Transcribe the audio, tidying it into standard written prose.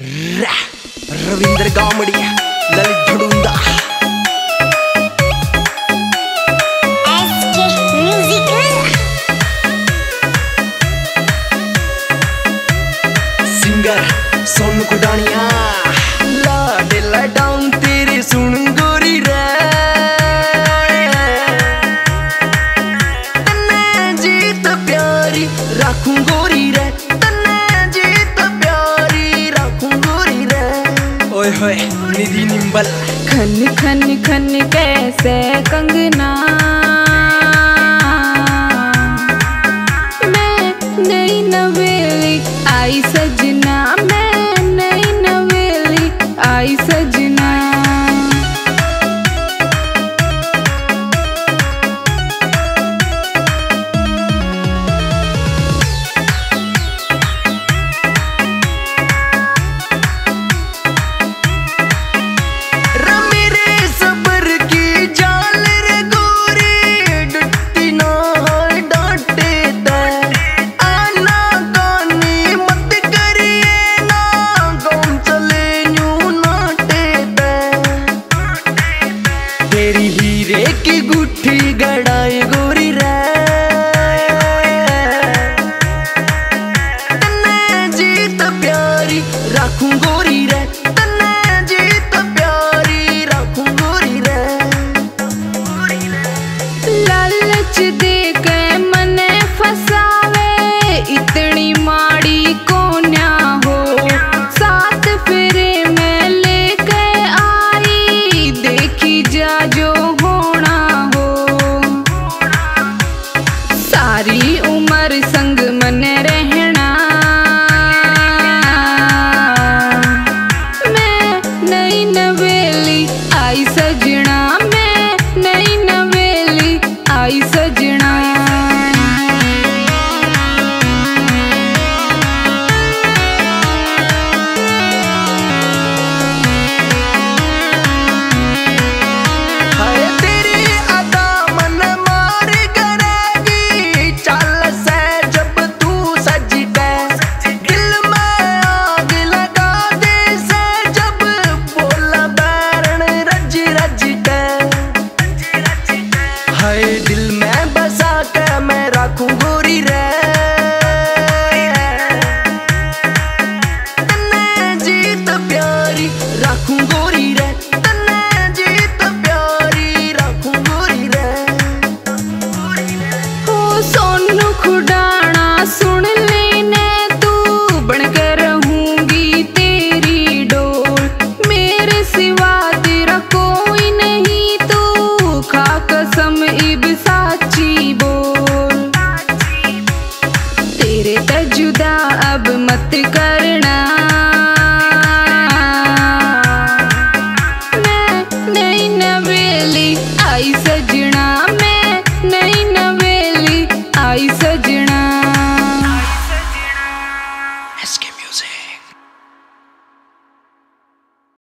रविंद्र गामड़ी ललित ढूंढा सिंगर सोनू कुडानिया लाडे लडाऊं तेरे सुन गोरी रे तन्ने जीत प्यारी राखूं गोरी रे तन्ने जीत प्यारी राखूं गोरी रे। ओए होए निधि निम्बल खन खन खन कैसे कंगना मैं नई नवेली आई सजना मैं नई नवेली आई सजना। तेरी हीरे की गुट्ठी गड़ाई गोरी रे तन्ने जीत प्यारी राखूं गोरी रे तन्ने जीत प्यारी राखूं गोरी रे। लालच दे के मने फसावे इतनी माड़ी कोन्या हो साथ फेरे में लेके आई देखी जा जो होना हो सारी उम्र संग मने रहना मैं नई नवेली आई सजना मैं नई नवेली आई सजना। दिल में बसा के मैं राखूं गोरी रे तन्ने जीत प्यारी राखूं गोरी रे तन्ने जीत प्यारी राखूं गोरी रे। ओ सोनू खुडाना सुन लेने तू बनकर रहूंगी तेरी डोर मेरे सिवा तेरा कोई नहीं तू खा कसम इब